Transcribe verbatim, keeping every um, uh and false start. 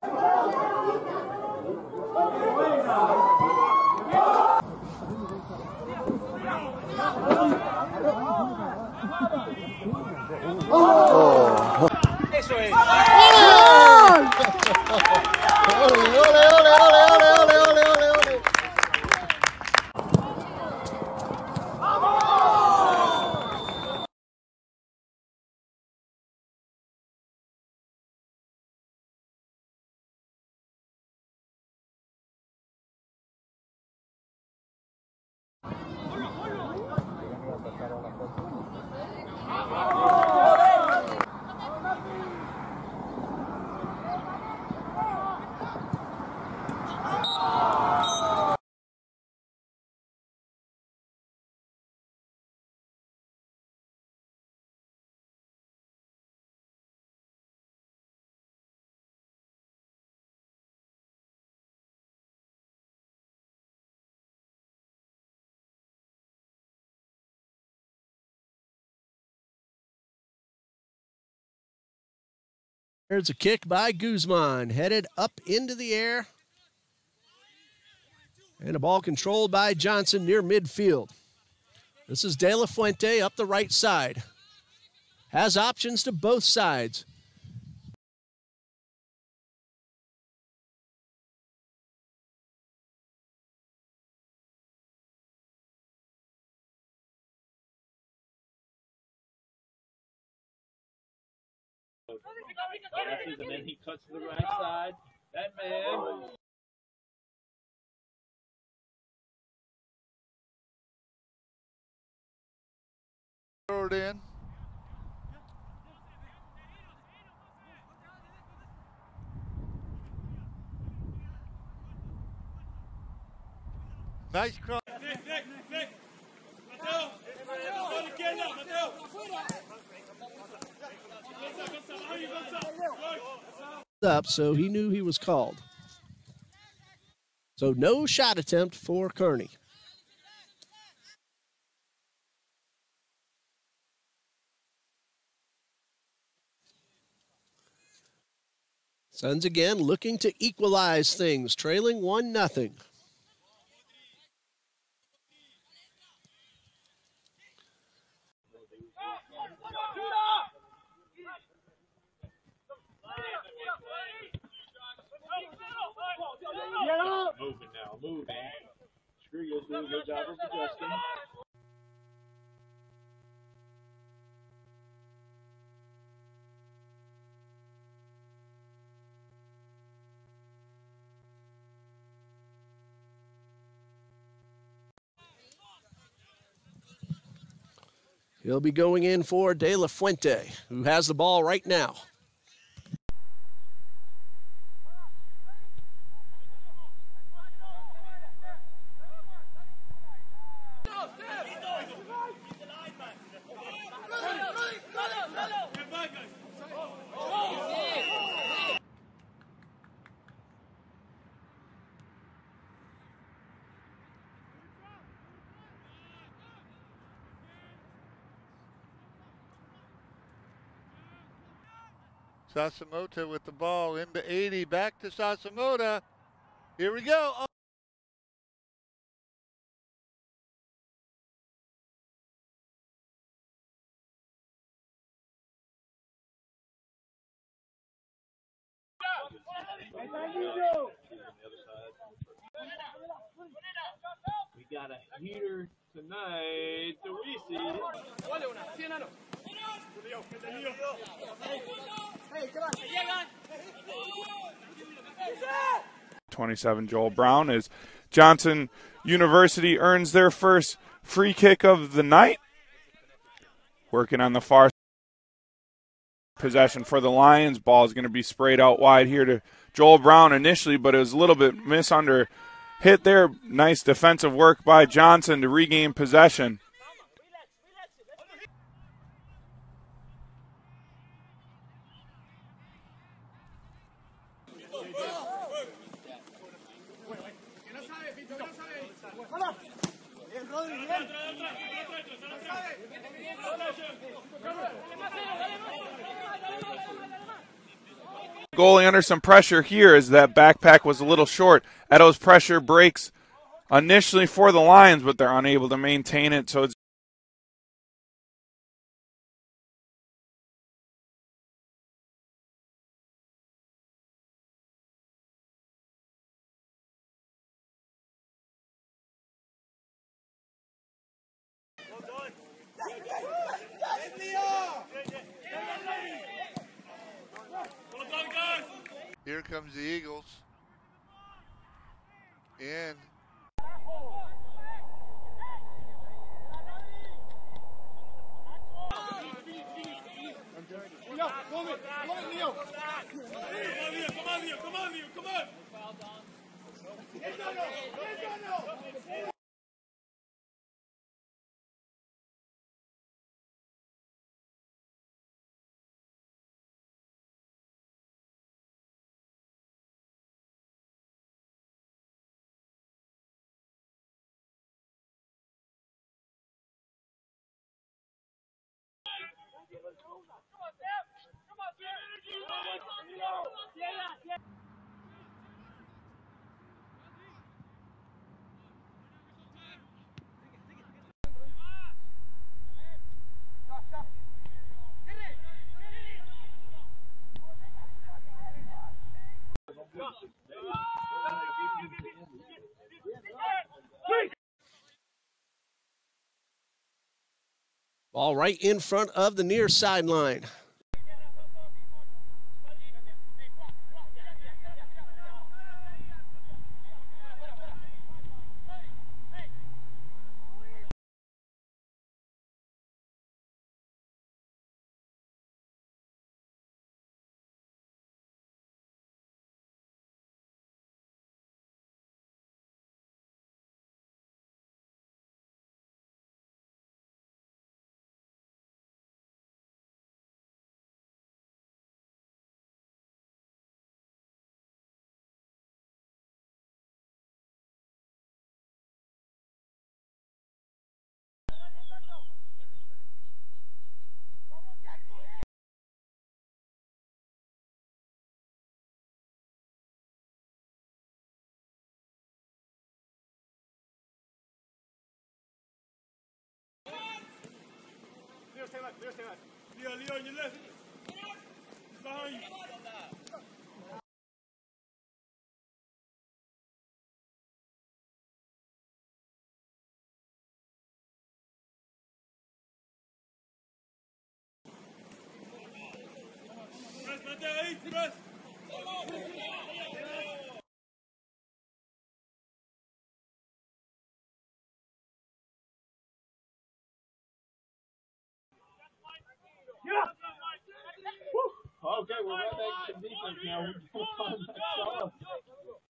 Oh. Eso es. ¡Ole, ole, ole, ole, ole, ole, ole, ole, ole! There's a kick by Guzman, headed up into the air. And a ball controlled by Johnson near midfield. This is De La Fuente up the right side. Has options to both sides. And then he cuts to the right side. That man. Throw it in. Nice cross. Up, so he knew he was called. So no shot attempt for Kearney. Suns again looking to equalize things, trailing one nothing. Moving now, moving. Skrigel's doing a good job of adjusting. He'll be going in for De La Fuente, who has the ball right now. Sasamota with the ball into eighty. Back to Sasamota. Here we go. Oh. We got a heater tonight. Do we see? twenty-seven Joel Brown as Johnson University earns their first free kick of the night. Working on the far possession for the Lions. Ball is going to be sprayed out wide here to Joel Brown initially, but it was a little bit miss under hit there. Nice defensive work by Johnson to regain possession. Goalie under some pressure here as that backpack was a little short. Edo's pressure breaks initially for the Lions, but they're unable to maintain it, so it's Here comes the Eagles. In. Ball right in front of the near sideline. Leo, Leo, on your left. He's behind you. Press, Mateo, ahí, press. Okay, we're right back to defense now. We just find that